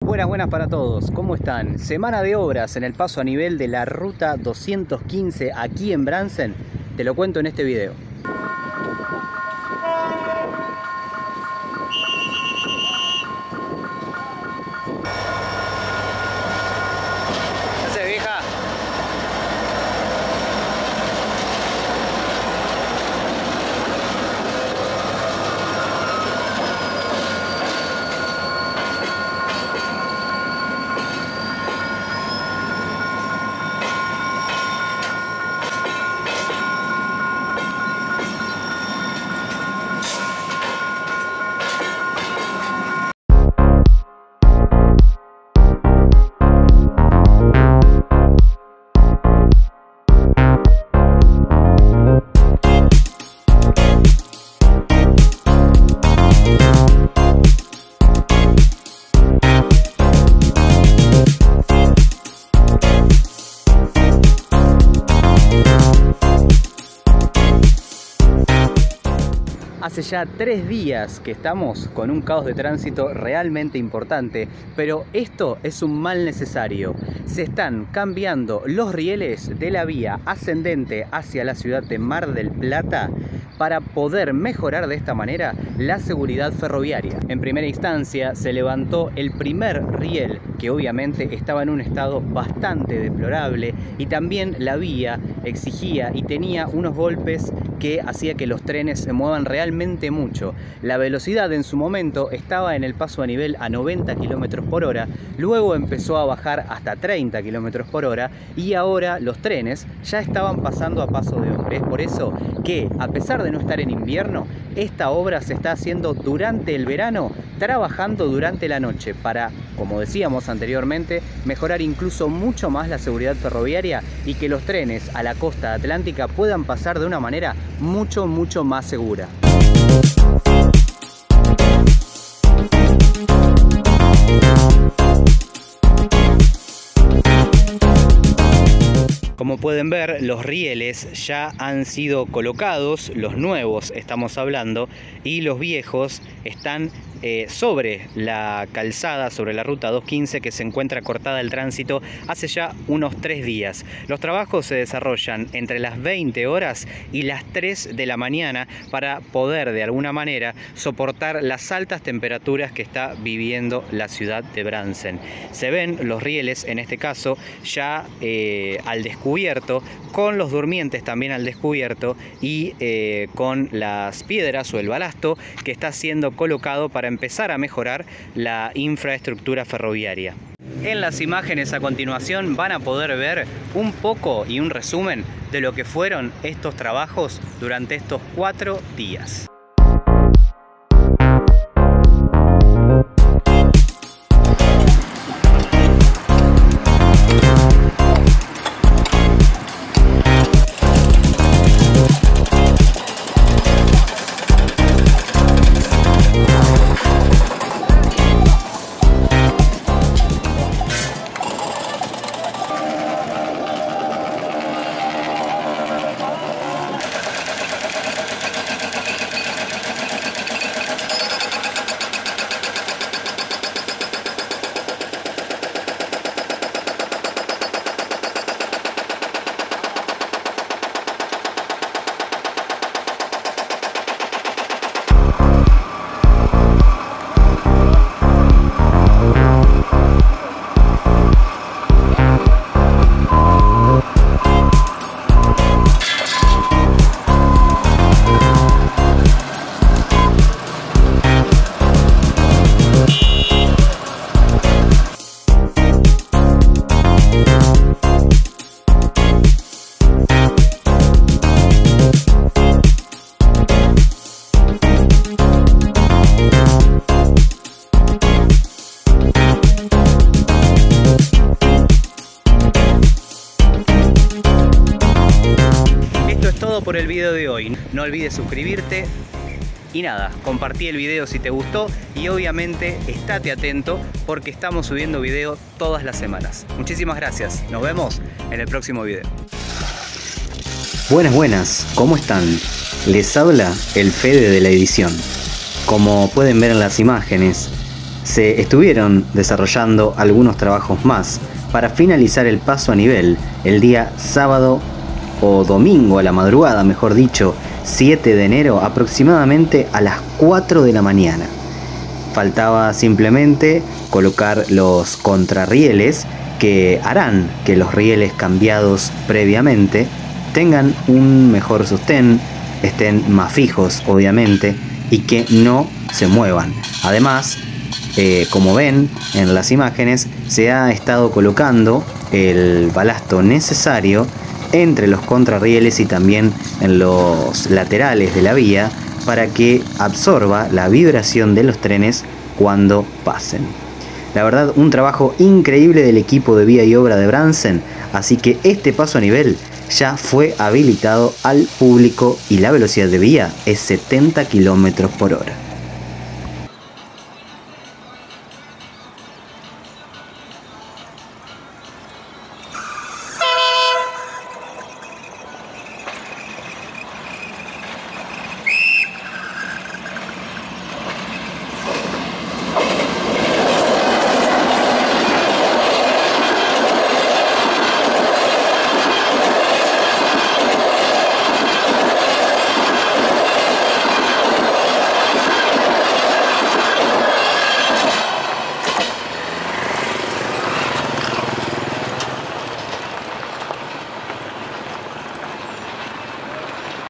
Buenas para todos, ¿cómo están? Semana de obras en el paso a nivel de la ruta 215 aquí en Brandsen. Te lo cuento en este video. ¿Qué haces, vieja? Hace ya 3 días que estamos con un caos de tránsito realmente importante, pero esto es un mal necesario. Se están cambiando los rieles de la vía ascendente hacia la ciudad de Mar del Plata para poder mejorar de esta manera la seguridad ferroviaria. En primera instancia se levantó el primer riel, que obviamente estaba en un estado bastante deplorable, y también la vía exigía y tenía unos golpes que hacía que los trenes se muevan realmente mucho. La velocidad en su momento estaba en el paso a nivel a 90 km por hora, luego empezó a bajar hasta 30 km por hora y ahora los trenes ya estaban pasando a paso de hombre. Es por eso que, a pesar de no estar en invierno, esta obra se está haciendo durante el verano, trabajando durante la noche para, como decíamos anteriormente, mejorar incluso mucho más la seguridad ferroviaria y que los trenes a la costa atlántica puedan pasar de una manera mucho más segura. Como pueden ver, los rieles ya han sido colocados, los nuevos estamos hablando, y los viejos están sobre la calzada, sobre la ruta 215, que se encuentra cortada el tránsito hace ya unos 3 días. Los trabajos se desarrollan entre las 20 horas y las 3 de la mañana para poder de alguna manera soportar las altas temperaturas que está viviendo la ciudad de Brandsen. Se ven los rieles, en este caso, ya al descubierto, con los durmientes también al descubierto y con las piedras o el balasto que está siendo colocado para empezar a mejorar la infraestructura ferroviaria. En las imágenes a continuación van a poder ver un poco y un resumen de lo que fueron estos trabajos durante estos 4 días. Por el video de hoy. No olvides suscribirte y nada, compartí el video si te gustó y obviamente estate atento porque estamos subiendo video todas las semanas. Muchísimas gracias, nos vemos en el próximo video. Buenas, ¿cómo están? Les habla el Fede de la edición. Como pueden ver en las imágenes, Se estuvieron desarrollando algunos trabajos más para finalizar el paso a nivel el día sábado o domingo a la madrugada, mejor dicho, 7 de enero aproximadamente a las 4 de la mañana. Faltaba simplemente colocar los contrarrieles que harán que los rieles cambiados previamente tengan un mejor sostén, estén más fijos obviamente y que no se muevan. Además, como ven en las imágenes, se ha estado colocando el balasto necesario entre los contrarrieles y también en los laterales de la vía para que absorba la vibración de los trenes cuando pasen. La verdad, un trabajo increíble del equipo de vía y obra de Bransen, así que este paso a nivel ya fue habilitado al público y la velocidad de vía es 70 km/h.